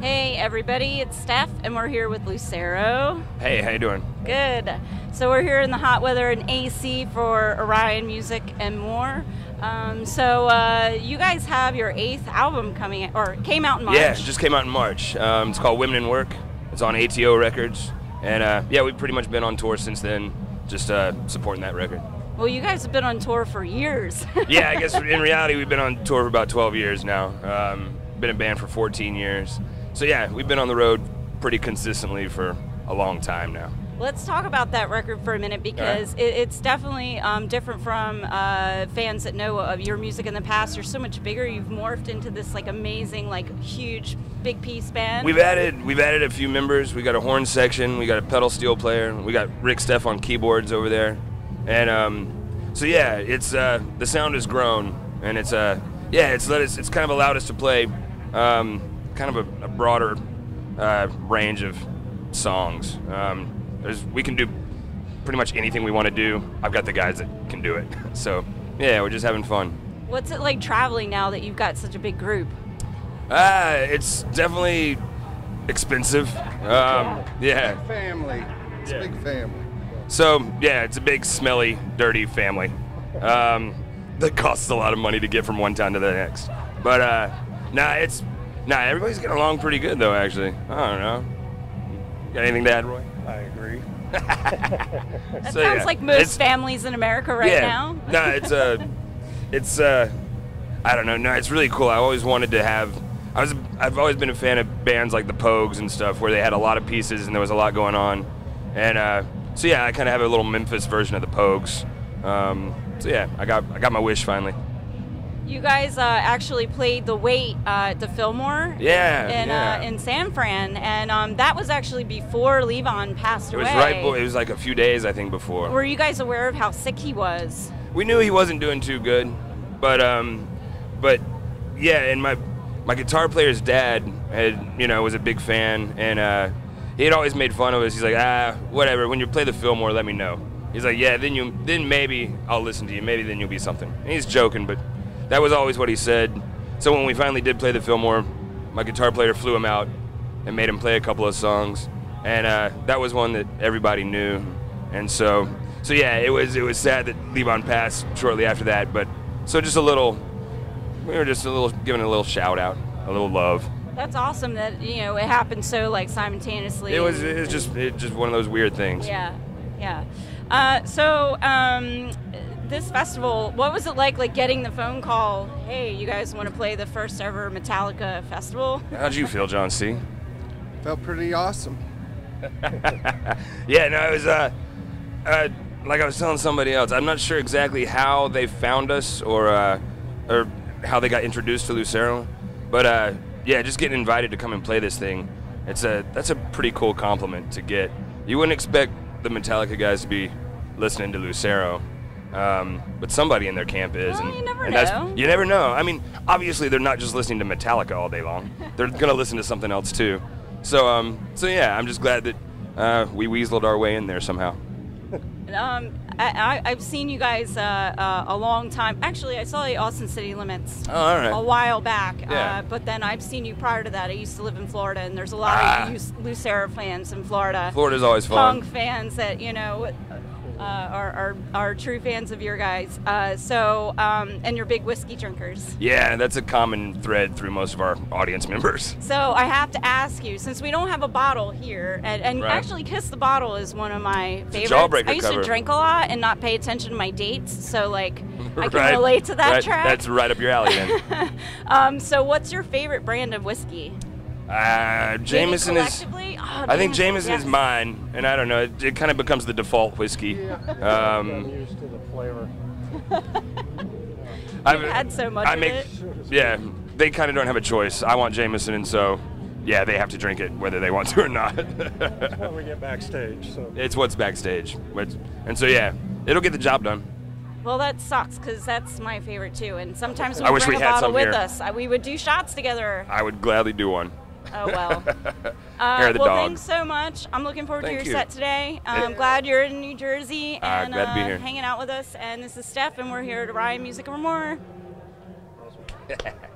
Hey everybody, it's Steph, and we're here with Lucero. Hey, how you doing? Good. So we're here in the hot weather in AC for Orion Music and more. You guys have your 8th album coming, or came out in March. Yeah, it just came out in March. It's called Women in Work. It's on ATO Records, and yeah, we've pretty much been on tour since then, just supporting that record. Well, you guys have been on tour for years. Yeah, I guess in reality we've been on tour for about 12 years now. Been a band for 14 years. So yeah, we've been on the road pretty consistently for a long time now. Let's talk about that record for a minute, because it's definitely different from fans that know of your music in the past. You're so much bigger. You've morphed into this like amazing, like huge, big piece band. We've added a few members. We got a horn section. We got a pedal steel player. We got Rick Steff on keyboards over there, and so yeah, it's the sound has grown, and it's it's kind of allowed us to play kind of a broader range of songs. We can do pretty much anything we want to do. I've got the guys that can do it. So yeah, we're just having fun. What's it like traveling now that you've got such a big group? It's definitely expensive. Yeah. Family. It's a big family. So yeah, it's a big, smelly, dirty family. That costs a lot of money to get from one town to the next. But everybody's getting along pretty good though, actually. I don't know. Got anything to add, Roy? I agree. That sounds like most families in America right now. No, it's I don't know. No, it's really cool. I always wanted to have. I've always been a fan of bands like the Pogues and stuff, where they had a lot of pieces and there was a lot going on. And so yeah, I kind of have a little Memphis version of the Pogues. So yeah, I got my wish finally. You guys actually played The Wait at the Fillmore in San Fran, and that was actually before Levon passed away. It was like a few days, I think, before. Were you guys aware of how sick he was? We knew he wasn't doing too good, but yeah, and my guitar player's dad was a big fan, and he had always made fun of us. He's like, whatever, when you play the Fillmore, let me know. He's like, yeah, then maybe I'll listen to you, maybe then you'll be something. And he's joking, but that was always what he said. So when we finally did play the Fillmore, my guitar player flew him out and made him play a couple of songs, and that was one that everybody knew. And so yeah, it was sad that Levon passed shortly after that. But so we were just giving a little shout out, a little love. That's awesome that it happened so like simultaneously. It was just one of those weird things. Yeah. This festival, what was it like getting the phone call, hey, you guys want to play the first ever Metallica festival? How'd you feel, John C? Felt pretty awesome. Yeah, no, it was like I was telling somebody else, I'm not sure exactly how they found us or how they got introduced to Lucero, but yeah, just getting invited to come and play this thing, that's a pretty cool compliment to get. You wouldn't expect the Metallica guys to be listening to Lucero. But somebody in their camp is. Well, you never know. You never know. I mean, obviously they're not just listening to Metallica all day long. They're going to listen to something else too. So yeah, I'm just glad that we weaseled our way in there somehow. I've seen you guys a long time. Actually, I saw you at Austin City Limits a while back. Yeah. But then I've seen you prior to that. I used to live in Florida, and there's a lot of Lucero fans in Florida. Florida's always fun. Punk fans that are true fans of your guys. And you're big whiskey drinkers. Yeah, that's a common thread through most of our audience members. So I have to ask you, since we don't have a bottle here, and actually Kiss the Bottle is one of my favorites. Jawbreaker I used cover. to drink a lot and not pay attention to my dates, so I can relate to that track. That's right up your alley then. So what's your favorite brand of whiskey? Jameson is. I think Jameson is mine, and I don't know. It kind of becomes the default whiskey. Yeah. I'm used to the flavor. I've had so much of it. Yeah, they kind of don't have a choice. I want Jameson, and so yeah, they have to drink it whether they want to or not. That's why we get backstage. So it's what's backstage, and so yeah, it'll get the job done. Well, that sucks, because that's my favorite too. And sometimes when I we wish bring we a had bottle some with here. us, we would do shots together. I would gladly do one. Oh, well. Hair of the well, dog. Thanks so much. I'm looking forward to your you. set today. I'm glad you're in New Jersey and glad to be here. hanging out with us. And this is Steph, and we're here at Orion Music and more. awesome.